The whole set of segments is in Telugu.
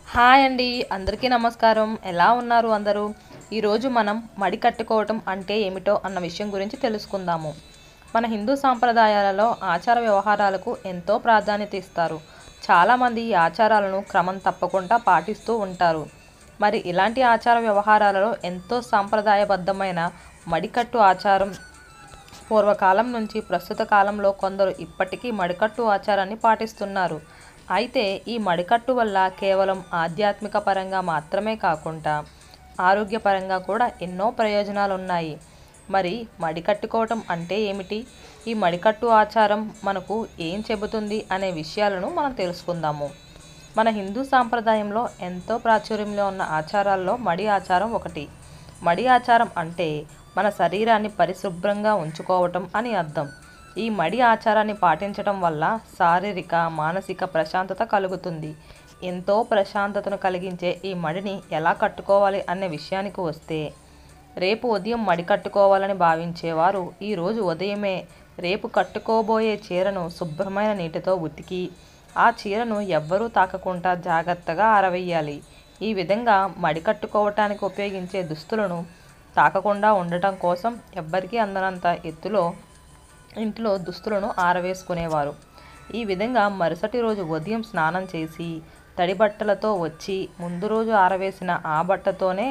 హాయ్ అండి, అందరికీ నమస్కారం. ఎలా ఉన్నారు అందరూ? ఈరోజు మనం మడి కట్టుకోవటం అంటే ఏమిటో అన్న విషయం గురించి తెలుసుకుందాము. మన హిందూ సాంప్రదాయాలలో ఆచార వ్యవహారాలకు ఎంతో ప్రాధాన్యత ఇస్తారు. చాలామంది ఈ ఆచారాలను క్రమం తప్పకుండా పాటిస్తూ ఉంటారు. మరి ఇలాంటి ఆచార వ్యవహారాలలో ఎంతో సాంప్రదాయబద్ధమైన మడికట్టు ఆచారం పూర్వకాలం నుంచి ప్రస్తుత కాలంలో కొందరు ఇప్పటికీ మడికట్టు ఆచారాన్ని పాటిస్తున్నారు. అయితే ఈ మడికట్టు వల్ల కేవలం ఆధ్యాత్మిక పరంగా మాత్రమే కాకుండా ఆరోగ్యపరంగా కూడా ఎన్నో ప్రయోజనాలు ఉన్నాయి. మరి మడికట్టుకోవటం అంటే ఏమిటి? ఈ మడికట్టు ఆచారం మనకు ఏం చెబుతుంది అనే విషయాలను మనం తెలుసుకుందాము. మన హిందూ సాంప్రదాయంలో ఎంతో ప్రాచుర్యంలో ఉన్న ఆచారాల్లో మడి ఆచారం ఒకటి. మడి ఆచారం అంటే మన శరీరాన్ని పరిశుభ్రంగా ఉంచుకోవటం అని అర్థం. ఈ మడి ఆచారాన్ని పాటించడం వల్ల శారీరక మానసిక ప్రశాంతత కలుగుతుంది. ఎంతో ప్రశాంతతను కలిగించే ఈ మడిని ఎలా కట్టుకోవాలి అనే విషయానికి వస్తే, రేపు ఉదయం మడి కట్టుకోవాలని భావించేవారు ఈరోజు ఉదయమే రేపు కట్టుకోబోయే చీరను శుభ్రమైన నీటితో ఉతికి ఆ చీరను ఎవ్వరూ తాకకుండా జాగ్రత్తగా ఆరవేయాలి. ఈ విధంగా మడి కట్టుకోవటానికి ఉపయోగించే దుస్తులను తాకకుండా ఉండటం కోసం ఎవ్వరికీ అందనంత ఎత్తులో ఇంట్లో దుస్తులను ఆరవేసుకునేవారు. ఈ విధంగా మరుసటి రోజు ఉదయం స్నానం చేసి తడి బట్టలతో వచ్చి ముందు రోజు ఆరవేసిన ఆ బట్టతోనే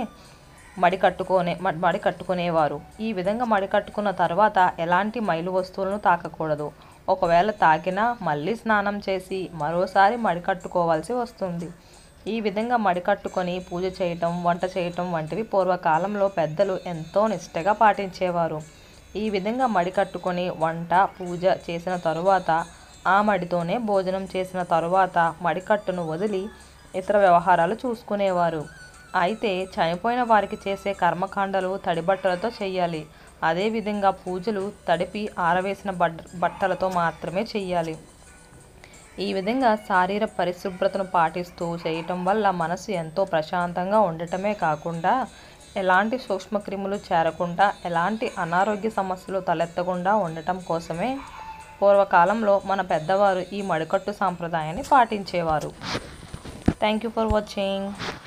మడి కట్టుకునేవారు. ఈ విధంగా మడి కట్టుకున్న తర్వాత ఎలాంటి మైలు వస్తువులను తాకకూడదు. ఒకవేళ తాకినా మళ్ళీ స్నానం చేసి మరోసారి మడి కట్టుకోవాల్సి వస్తుంది. ఈ విధంగా మడి కట్టుకొని పూజ చేయటం, వంట చేయటం వంటివి పూర్వకాలంలో పెద్దలు ఎంతో నిష్టగా పాటించేవారు. ఈ విధంగా మడి కట్టుకొని వంట పూజ చేసిన తరువాత ఆ మడితోనే భోజనం చేసిన తరువాత మడికట్టును వదిలి ఇతర వ్యవహారాలు చూసుకునేవారు. అయితే చనిపోయిన వారికి చేసే కర్మకాండలు తడి బట్టలతో చేయాలి. అదేవిధంగా పూజలు తడిపి ఆరవేసిన బట్టలతో మాత్రమే చేయాలి. ఈ విధంగా శారీరక పరిశుభ్రతను పాటిస్తూ చేయటం వల్ల మనసు ఎంతో ప్రశాంతంగా ఉండటమే కాకుండా ఎలాంటి సూక్ష్మక్రిములు చేరకుండా ఎలాంటి అనారోగ్య సమస్యలు తలెత్తకుండా ఉండటం కోసమే పూర్వకాలంలో మన పెద్దవారు ఈ మడికట్టు సాంప్రదాయాన్ని పాటించేవారు. Thank you for watching.